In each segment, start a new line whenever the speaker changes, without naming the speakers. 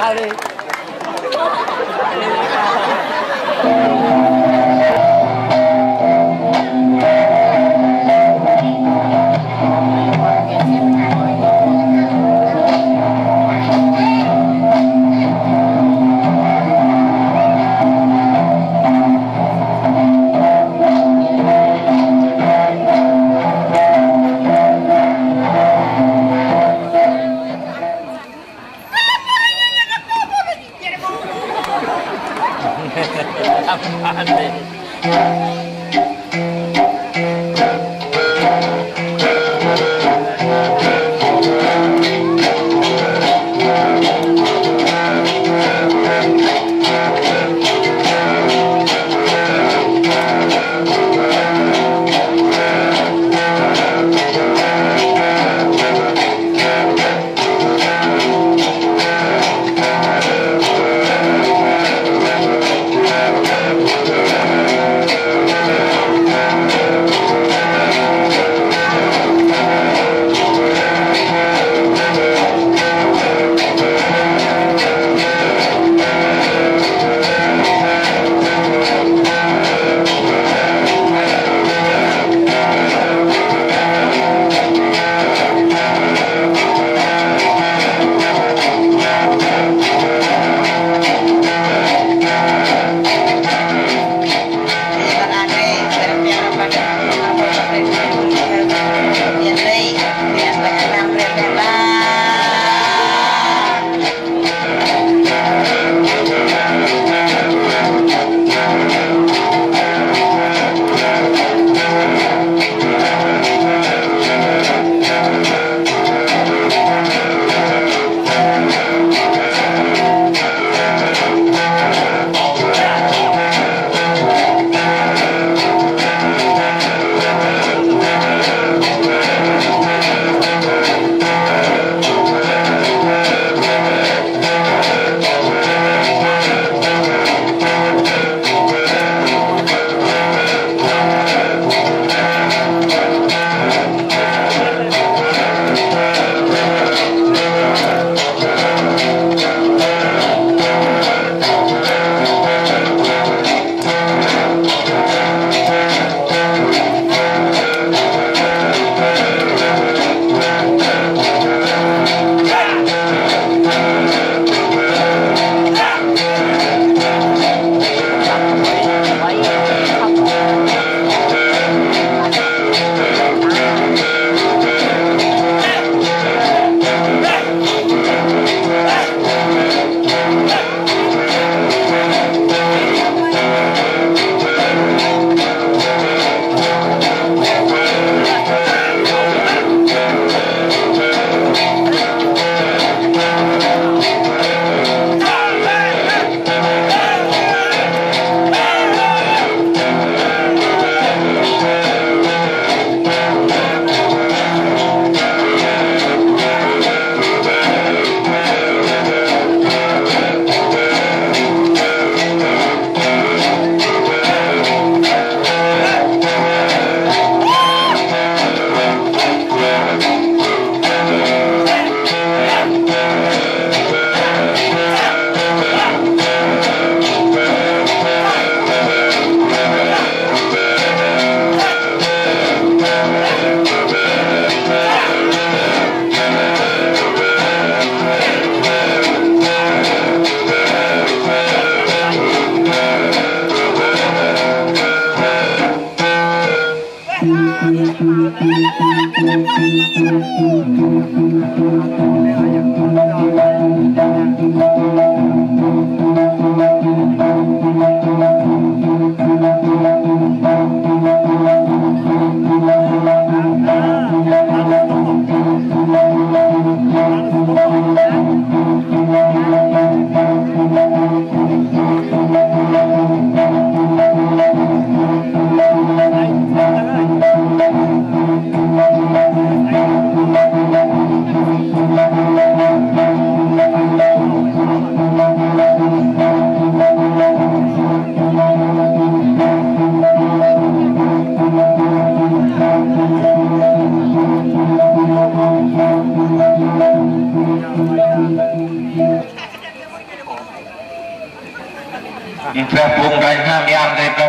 cao đi.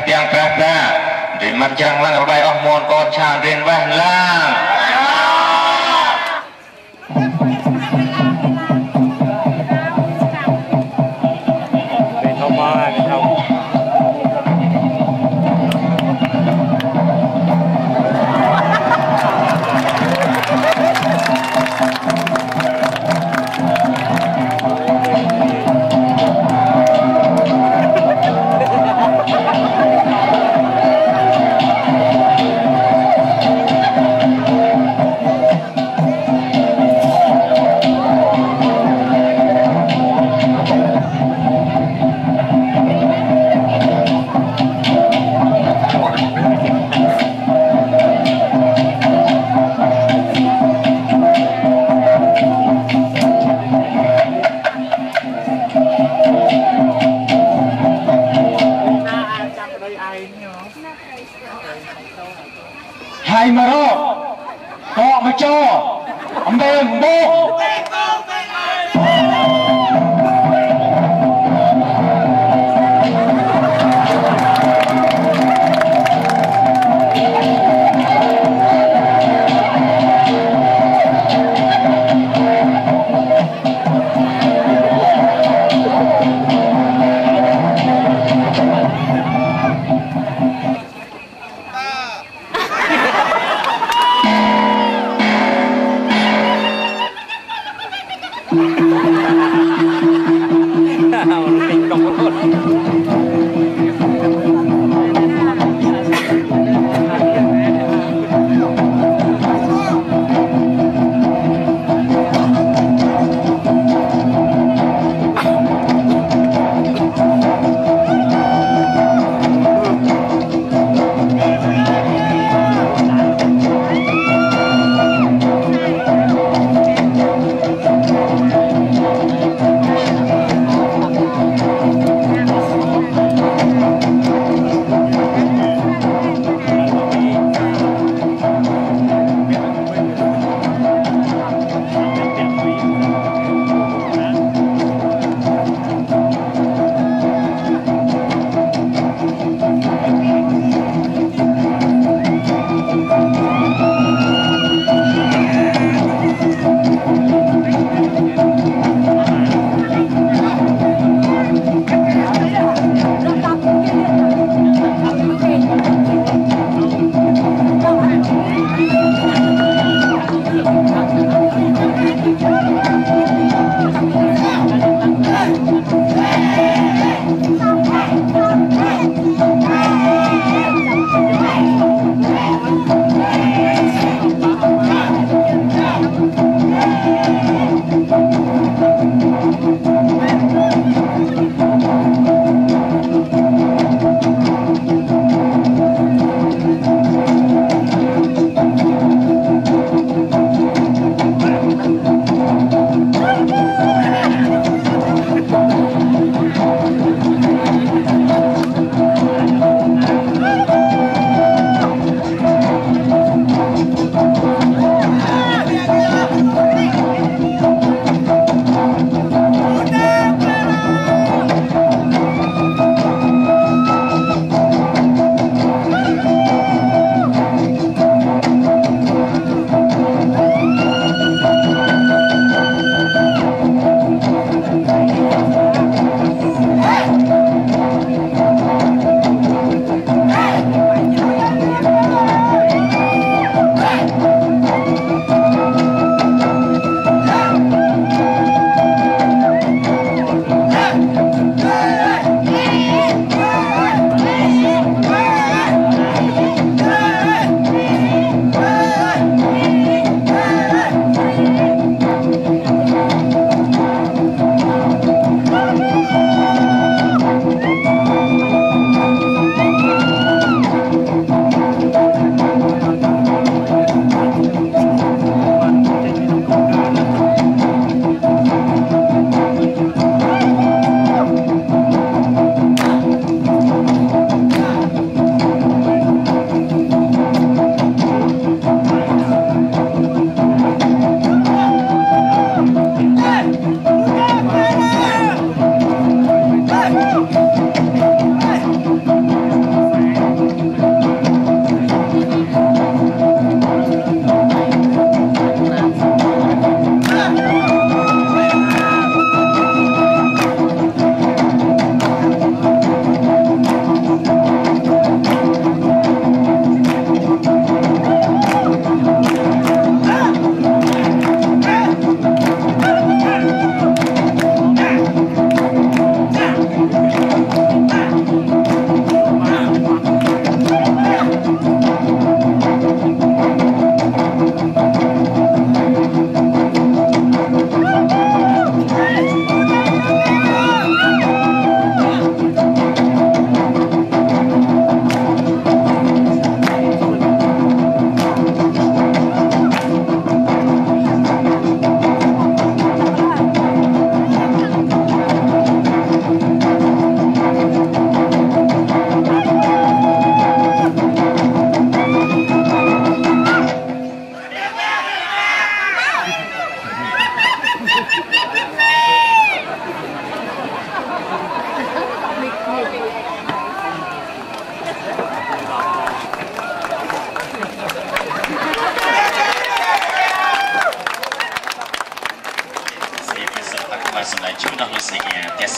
tiang prada di marjang lang bay oh mon kon chan rin weh lang
เป็นเข้ามาเป็นเข้า
hai mà đó họ mà cho ông bê bố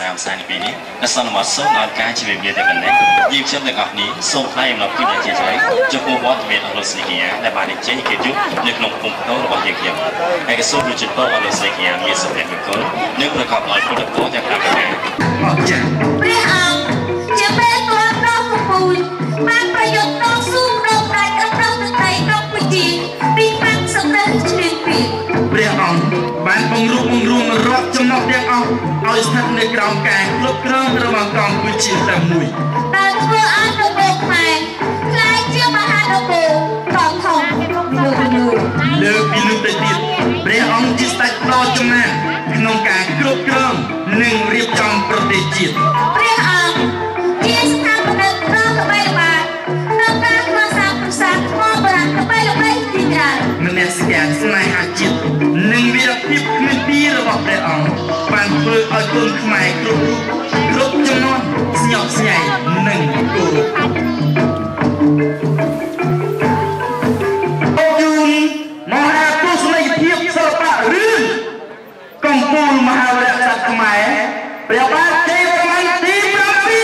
សារផ្សាយនៅពេលនេះដែលសន្មតសូមដល់ការជម្រាបលាតែប៉ុណ្ណេះយើងខ្ញុំទាំងអស់គ្នាសូមថ្លែងអំណរគុណយ៉ាងជ្រាលជ្រៅចំពោះវត្តមានអស់លោកស្រីកញ្ញាដែលបានជ័យកិត្តិយសនៅក្នុងភូមិផ្ទោរបស់យើងខ្ញុំហើយក៏សូមជូនពរអស់លោកស្រីកញ្ញាមានសុភមង្គលនិងប្រកបដោយពុទ្ធពរទាំង5ប្រការអរចា៎ព្រះអង្គជាពេលគាត់ដល់កំពូលបានប្រយុទ្ធតស៊ូដល់តែអត់ដល់ទឹកដីក្នុងប្រជាពីបាក់សម្រាប់ជ្រៀងពីព្រះអង្គបានបង្រួបបង្រួមរាប់ចំណុចទាំងអស់ឲ្យស្ថិតនៅក្រោមការគ្រប់គ្រងរបស់កម្ពុជាតែមួយដែលធ្វើឲ្យរបបខ្មែរខ្លាយជាមហានគរធំធំលើកពីលើកទៅទៀតព្រះអង្គជាស្ដេចដ៏ចំណានក្នុងការគ្រប់គ្រងនិងរៀបចំប្រទេសជាតិព្រះអង្គជាស្ថាបនិកដ៏ល្បីល្បាញក្នុងការកសាងប្រាសាទថ្មបុរាណល្បីល្បីជាច្រើនមនសិការស្នេហាជាតិនិងវីរភាពគ្មានទីរបស់ព្រះអង្គបានធ្វើឲ្យកូនខ្មែរគ្រប់ចំនួនស្ញប់ស្ញែងនិងគោរពយូនមហាទស្សនីយភាពសិល្បៈរឿងកំពូលមហាវីរក្សត្រខ្មែរព្រះបាទជ័យវរ្ម័នទី7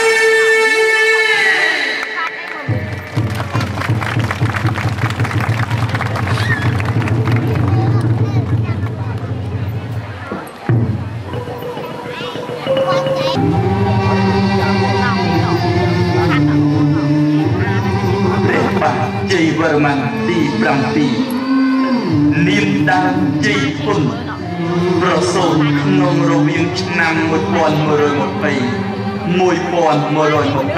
ជ័យវរ្ម័នទី7នាមដើមជ័យពុនប្រសូតក្នុងរវាងឆ្នាំ1120 1125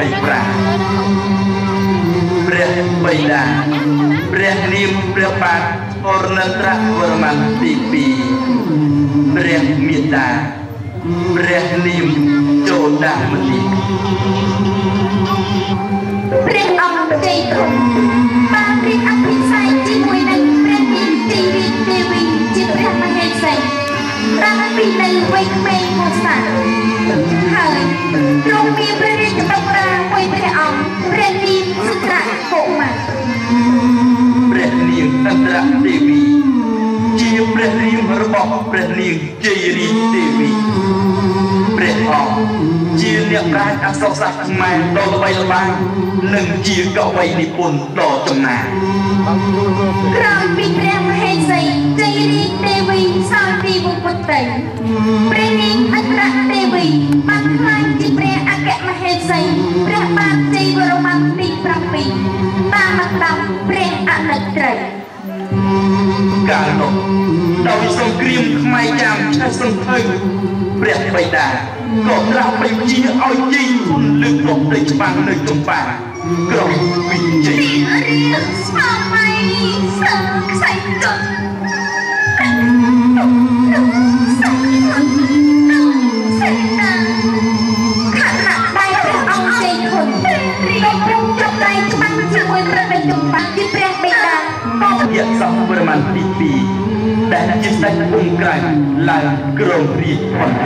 ព្រះបិតាព្រះនាមព្រះបាទអរណន្ទ្រវរ្ម័នទី2ព្រះមាតាព្រះនាមជោដាមនីព្រះអង្គជ័យធំបានរៀបអភិសេកជាមួយនឹងព្រះនាងទេវីទេវីជាព្រះមហេសីតាំងពីនៅវ័យក្មេងមកសោះហើយទ្រង់មានព្រះរាជបិតាមួយព្រះអង្គព្រះនាងសុត្រាកុមារព្រះនាងអន្តរទេវីជាព្រះរាមរបស់ព្រះនាងជ័យរាជទេវីព្រះអង្គជាអ្នកប្រាជ្ញអក្សរសាស្ត្រខ្មែរដ៏ល្បីល្បាញនិងជាកវីនិពន្ធដ៏ចំណានក្រោយពីព្រះមហេសីជ័យរាជទេវីសោយពីវង្សពុត្រីព្រះនាងអន្តរទេវីបានក្លាយជាព្រះអគ្គមហេសីព្រះបាទជ័យវរ្ម័នទី7តាមលំដាប់ព្រះអនុត្រីកាលនោះដោយសង្គ្រាមខ្មែរចាមឆេះសន្ធើព្រះបិតាក៏ត្រាស់បញ្ជាឲ្យជ័យគុណលើកមកដីច្បាំងនៅចំបាក្រុងវិជ័យរៀបស្មារតីសើខ្សែចុចខាងណាដៃព្រះអង្គជ័យគុណរៀបព្រមចាប់ដៃច្បាំងជាមួយព្រះបិតាជាព្រះបិតាយក្សវរ្ម័នទី2ដែលជាស្ដេចភូមិក្រែងឡើងគ្រងរាជ្យបន្ត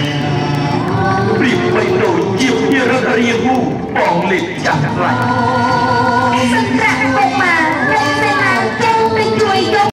រាហូបងលេខចាស់ខ្លាំង